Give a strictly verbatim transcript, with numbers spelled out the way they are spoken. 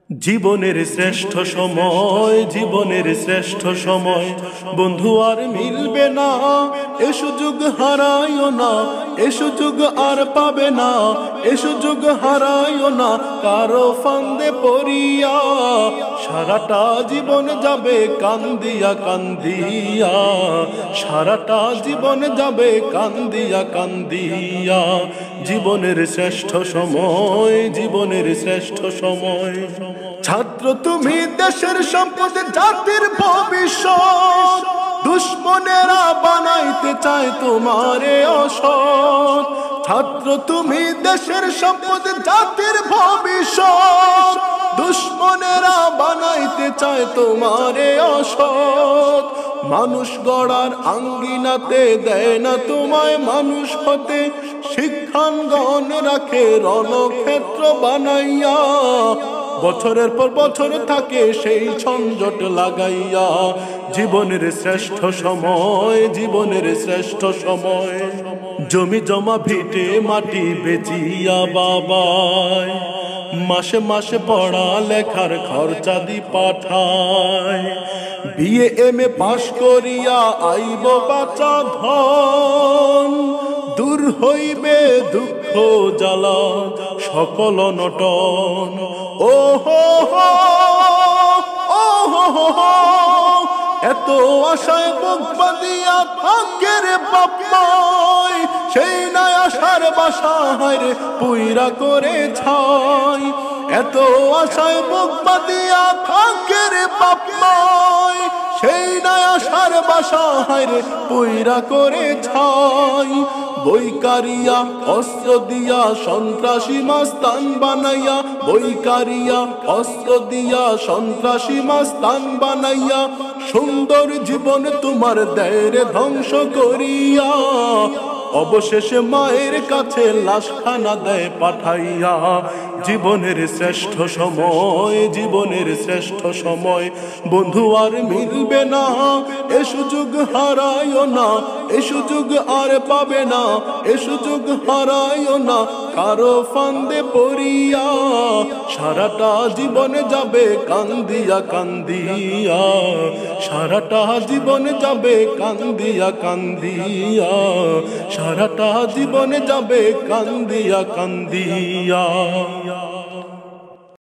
জীবনের শ্রেষ্ঠ সময়, জীবনের শ্রেষ্ঠ সময় বন্ধু আর মিলবে না, এ সুযোগ হারাইও না, এ সুযোগ আর পাবে না, এ সুযোগ হারাইও না কারো ফান্দে পড়িয়া। সারাটা জীবন যাবে কান্দিয়া কান্দিয়া, সারাটা জীবন যাবে কান্দিয়া কান্দিয়া। জীবনের শ্রেষ্ঠ সময়, জীবনের শ্রেষ্ঠ সময়। ছাত্র তুমি দেশের সম্পদ, জাতির ভবিষ্যৎ, দুশ্মনেরা বানাইতে চায় তোমারে অসৎ। ছাত্র তুমি দেশের সম্পদ, জাতির ভবিষ্যৎ, দুশ্মনেরা বানাইতে চায় তোমারে অসৎ। মানুষ গড়ার আঙ্গিনাতে দেয় না তোমায় মানুষ হতে, শিক্ষাঙ্গন রাখে রণক্ষেত্র বানাইয়া। বছরের পর বছর থাকে সেই ঝঞ্ঝট লাগাইয়া। জীবনের শ্রেষ্ঠ সময়, জীবনের শ্রেষ্ঠ সময়। জমি জমা ভিটে মাটি বেচিয়া বাবায়, মাসে মাসে পড়া লেখার খরচা দি পাঠায়। বিএ এম এ পাশ করিয়া আইব বাঁচা ধন, দূর হইবে দুঃখ জ্বালা সকল নটন। ও হো হো, ও হো হো, এত আশায় বুক বাঁধিয়া থাকে রে বাপ্পায়, সেই নাই আশার বাসা হায়রে পুইরা করে ছাই। এত আশায় বুক বাঁধিয়া থাকে রে বাপ্পায়, সেই নাই আশার বাসা হায়রে পুইরা করে ছাই। বইকারিয়া অস্ত্র দিয়া সন্ত্রাসী মাস্তান বানাইয়া, বইকারিয়া অস্ত্র দিয়া সন্ত্রাসী মাস্তান বানাইয়া। সুন্দর জীবন তোমার দেয় ধ্বংস করিয়া, অবশেষে মায়ের কাছে লাশখানা দেয় পাঠাইয়া। জীবনের শ্রেষ্ঠ সময়, জীবনের শ্রেষ্ঠ সময় বন্ধু আর মিলবে না, এ সুযোগ হারাইও না, এ সুযোগ আর পাবে না, এ সুযোগ হারাইও না কারো ফান্দে পড়িয়া। সারাটা জীবন যাবে কান্দিয়া কান্দিয়া, সারাটা জীবন যাবে কান্দিয়া কান্দিয়া, সারাটা জীবন যাবে কান্দিয়া কান্দিয়া।